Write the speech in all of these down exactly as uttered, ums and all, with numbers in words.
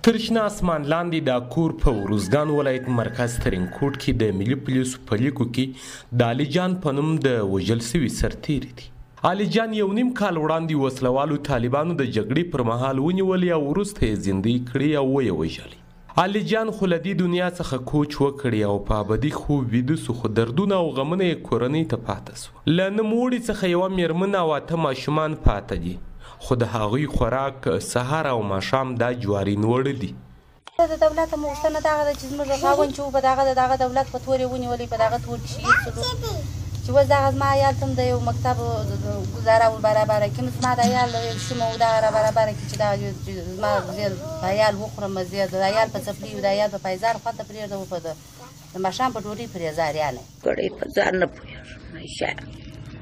تر شنه اسمان لاندې دا کور په ارزګان ولایت مرکز ترینکوټ کې د ملي پولیسو په لیکو کې د علي جان په نوم د وژل سوي سرتیری دی. علي جان یو نیم کال وړاندې وسلوالو طالبانو د جګړې پر مهال ونیولې او وروسته یې زندۍ کړې او ویې وژلې. علي جان خو له دې دنیا څخه کوچ وکړي او په ابدي خوب ویده سو، خو دردونه او غمونه یې کورنۍ ته پاته سوه. له نوموړي څخه یوه مېرمن او اته ماشومان پاته دي، خو د هغوی خوراک سهار او ماښام دا جواري نوړه دي. د دولت موږ نه دغه چې زموږ خاوند چې په دغه دغه دولت په تورې ونیولې په دغه تور کې شي چې وز دغه زما عیال ته د یو مکتب ګزاره ور برابره کړي. نو زما د عیال یو شمه و دغه را برابره کړي چې دا زما زیات عیال وخورم، زیات د عیال په څپلي د عیال په پایزار خواته پرېږدم، په د ماښام په ډوډۍ پرې زار یالی ګړی په ځان نه پوهېږم.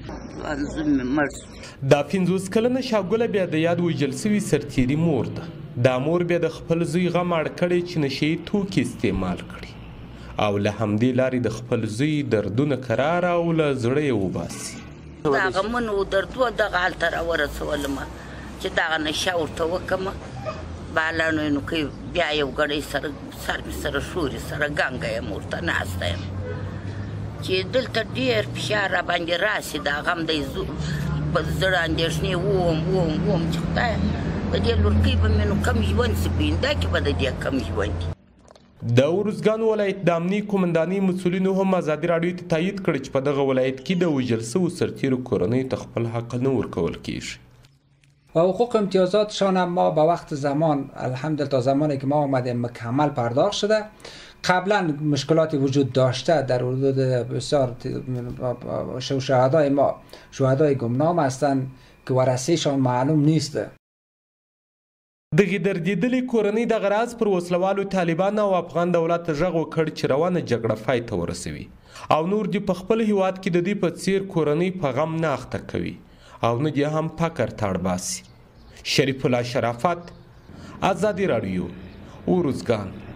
دا پنځوس کلنه شاګله بیا د یاد وژل سوي سرتیري مور ده. دا مور بیا د خپل زوی غم اړ کړی چې نشهیي توکي استعمال کړي او له همدې لارې د خپل زوی دردونه کرار او له زړه یې وباسي. دا غمونه و دردو دغه هلته راورسولم چې دغه نشه ورته وکړم. بالانو یې نو کوي بیا یو ګړی سره سر مې سره شوري سره ګنګه یم ورته ناسته یم چې دلته ډېر فشار راباندې راسي. دا غم دی په زړه اندېښنې وم وم وم چې خدایه د دې لورکۍ به مې نو کم ژوند سي، په اینده کې به د دې کم ژوند. د ارزګان ولایت د امني قومندانۍ مسؤلینو هم ازادي راډیو ته تایید کړی چې په دغه ولایت کې د وژل سوو سرتیرو کورنۍ ته خپل حق نه ورکول کیږي. و حقوق امتیازاتشان هم ما به وقت زمان الحمدلله تا زمانی که ما آمدیم مکمل پرداخت شده. قبلا مشکلاتی وجود داشته در حدود بسیار شهدای ما شهدای گمنام هستند که ورثه‌شان معلوم نیست. دغه دردېدلې کورنۍ دغه راز پر وسلوالو طالبان او افغان دولت ته غږ وکړ چې روانه جګړه پای ته ورسوي او نور دې په خپل هیواد کې د دې په څیر کورنۍ په غم نه اخته کوي او نه دې هم فقر ته اړ باسي. شریف الله شرافت، ازادي راډیو، ارزګان.